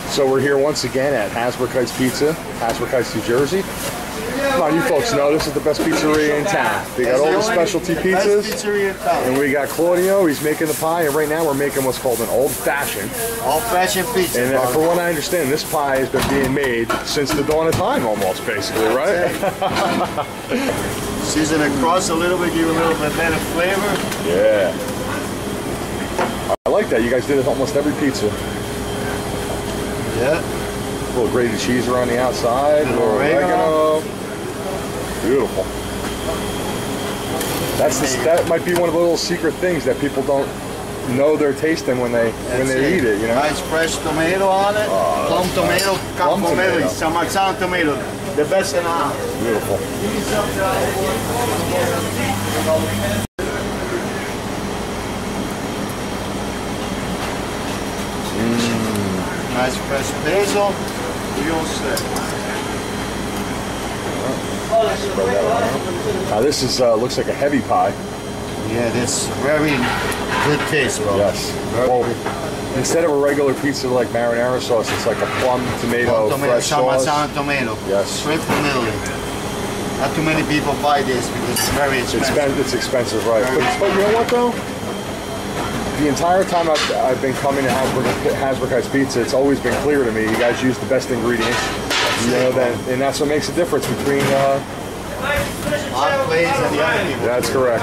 So we're here once again at Hasbrouck Pizza, Hasbrouck, New Jersey. Come on, you folks know this is the best pizzeria in town. They got all the specialty pizzas, and we got Claudio. He's making the pie, and right now we're making what's called an old-fashioned. Old-fashioned pizza. And for what I understand, this pie has been being made since the dawn of time, almost, basically, right? Season it across a little bit, give a little bit better flavor. Yeah. I like that. You guys did it almost every pizza. Yeah. A little grated cheese around the outside, a little oregano. Beautiful. That might be one of the little secret things that people don't know they're tasting when they eat it. You know. Nice fresh tomato on it. Plum tomato, campomelo, Marzano tomato, the best in our. Beautiful. Nice fresh basil. Real set. Now this is looks like a heavy pie. Yeah, that's very good taste, bro. Yes. Well, instead of a regular pizza like marinara sauce, it's like a plum tomato, fresh sauce. Marzano tomato. Yes. Straight from Italy. Not too many people buy this because it's very expensive. It's expensive, right? But you know what though? The entire time I've been coming to Hasbrouck Pizza, it's always been clear to me you guys use the best ingredients. You know that, and that's what makes the difference between hot plates and the other people. That's correct.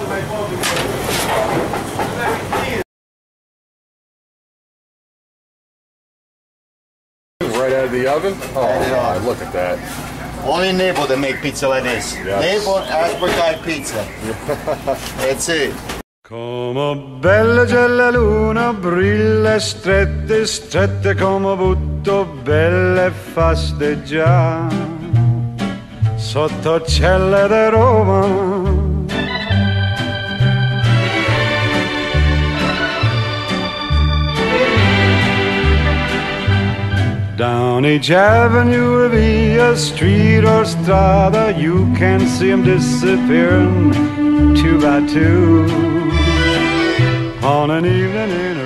Right out of the oven. Oh, God, look at that. Only in Naples they make pizza like this. Yes. Naples Hasbrouck Pizza. That's it. Come bella c'è la luna, brilla strette, strette come butto, belle fasteggia, sotto celle di Roma. Down each avenue, via street or strada, you can see them disappearing two by two on an evening in